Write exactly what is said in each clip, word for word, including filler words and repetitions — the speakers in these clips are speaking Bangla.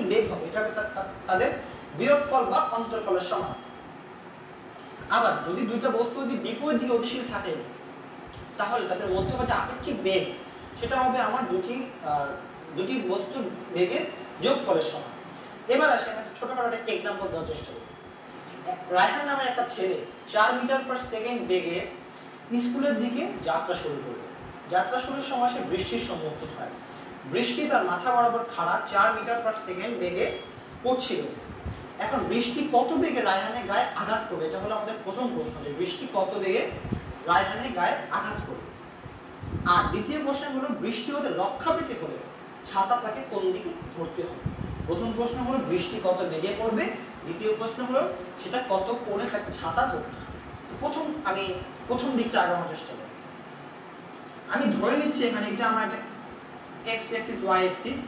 বেগ হবে, এটা হবে তাদের বিয়োগফল বা অন্তরফলের সমান। আবার যদি দুইটা বস্তু যদি বিপরীত দিকে গতিশীল থাকে তাহলে তাদের মধ্যে যে আপেক্ষিক বেগ সেটা হবে আমার দুটি দুটি বস্তুর বেগের যোগফলের সমান। এবার আসে আমি ছোটখাটো একটা এক্সাম্পল দেওয়ার চেষ্টা করি। রায়হান নামের একটা ছেলে চার মিটার পার সেকেন্ড বেগে স্কুলের দিকে যাত্রা শুরু করলো। যাত্রা শুরুর সময় সে বৃষ্টির সম্মুখীন হয়। বৃষ্টি তার মাথা বরাবর খাড়া চার মিটার পার সেকেন্ড বেগে পড়ছিল। এখন বৃষ্টি কত বেগে রায়হানের গায়ে আঘাত করবে, এটা হলো আমাদের প্রথম প্রশ্ন, যে বৃষ্টি কত বেগে রায়হানের গায়ে আঘাত করবে। আর দ্বিতীয় প্রশ্ন হলো বৃষ্টি হতে রক্ষা পেতে হলে ছাতা তাকে কোন দিকে ধরতে হবে। প্রথম প্রশ্ন হলো বৃষ্টি কত বেগে পড়বে, দ্বিতীয় প্রশ্ন হলো সেটা কত কোণে তাকে ছাতা ধরতে হবে। প্রথম আমি প্রথম দিকটা আগানোর চেষ্টা করি। আমি ধরে নিচ্ছি এখানে এটা আমার একটা এক্স অ্যাক্সিস ওয়াই অ্যাক্সিস।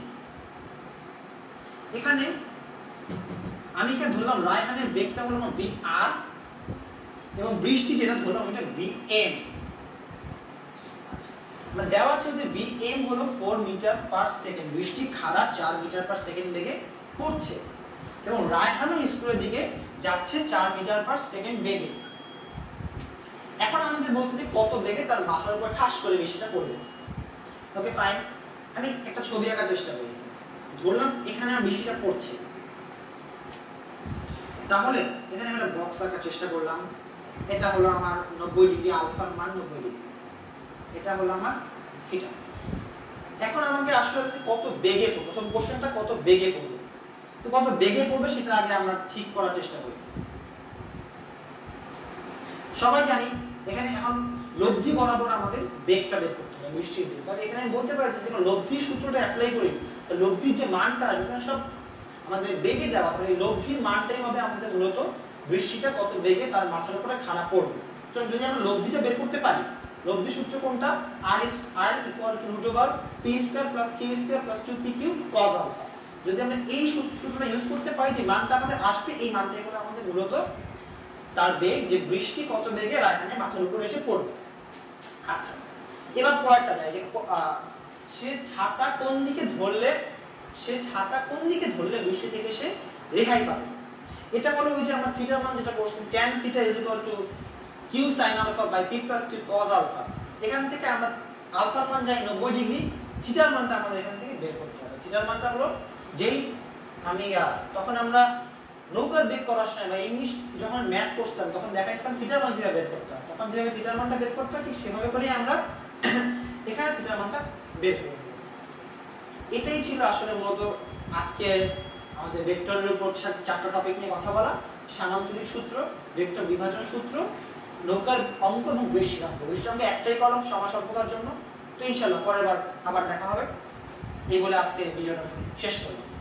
এখানে আমি এখানে ধরলাম রায়হানের বেগটা হলো ভি আর এবং বৃষ্টি যেটা ধরলাম এটা ভি এম। আচ্ছা, মানে দেওয়া আছে যে ভি এম হলো চার মিটার পার সেকেন্ড, বৃষ্টি খাড়া চার মিটার পার সেকেন্ড বেগে পড়ছে এবং রায়হানও স্কুলের দিকে যাচ্ছে চার মিটার পার সেকেন্ড বেগে। এখন আমাদের বলছে যে কত বেগে তার মাথার উপর ঠাস করে বৃষ্টিটা পড়বে। ওকে ফাইন, আমি একটা ছবি আঁকার চেষ্টা করি। ধরলাম এখানে আমার বৃষ্টিটা পড়ছে, তাহলে এখানে আমি একটা বক্স আঁকার চেষ্টা করলাম। এটা হলো আমার নব্বই ডিগ্রি, আলফার মান নব্বই ডিগ্রি, এটা হলো আমার থিটা। এখন আমাকে আসলে কত বেগে পড়বে, প্রথম কোশ্চেনটা কত বেগে পড়বে, তো কত বেগে পড়বে সেটা আগে আমরা ঠিক করার চেষ্টা করি। সবাই জানি এখানে এখন লব্ধি বরাবর আমাদের বেগটা বের করতে হবে বৃষ্টির বেগ। তাহলে এখানে আমি বলতে পারি যে লব্ধির সূত্রটা অ্যাপ্লাই করি, লব্ধির যে মানটা এখানে সব আমাদের বেগে দেওয়া, তাহলে এই লব্ধির মানটাই হবে আমাদের মূলত বৃষ্টিটা কত বেগে তার মাথার উপরে খাড়া পড়বে। তো যদি আমরা লব্ধিটা বের করতে পারি, লব্ধি সূত্র কোনটা, r is r equal to root over p square plus q square plus two p q cos alpha। যদি আমরা এই সূত্রটা ইউজ করতে পারি যে মানটা আমাদের আসবে, এই মানটাই হলো আমাদের মূলত তার বেগ, যে বৃষ্টি কত বেগে রায়হানের মাথার উপরে এসে পড়বে। আচ্ছা, এবার পরেরটা যায় যে সে ছাতা কোন দিকে ধরলে সে ছাতা কোন দিকে ধরলে বৃষ্টি থেকে সে রেহাই পাবে। এটা হলো ওই যে আমরা থিটার মান যেটা করছি tan theta is equal to q sin alpha by p plus q cos alpha। এখান থেকে আমরা আলফার মান জানি নব্বই ডিগ্রি, থিটার মানটা আমাদের এখান থেকে বের করতে হবে। থিটার মানটা হলো যেই আমি তখন আমরা নৌকার বেগ করার সময় বা ইংলিশ যখন ম্যাথ করতাম তখন দেখাইছিলাম থিটার মান কিভাবে বের করতে হয়, তখন যেভাবে থিটার মানটা বের করতে হয় ঠিক সেভাবে করেই আমরা এখানে থিটার মানটা বের করব। এটাই ছিল আসলে মূলত আজকের আমাদের ভেক্টরের উপর চারটা টপিক নিয়ে কথা বলা, সামান্তরিক সূত্র, ভেক্টর বিভাজন সূত্র, নৌকার অঙ্ক এবং বৃষ্টির অঙ্ক। বৃষ্টির অঙ্ক একটাই কলম সমাসম্পদার জন্য। তো ইনশাআল্লাহ পরের বার আবার দেখা হবে। এই বলে আজকে ভিডিওটা শেষ করলাম।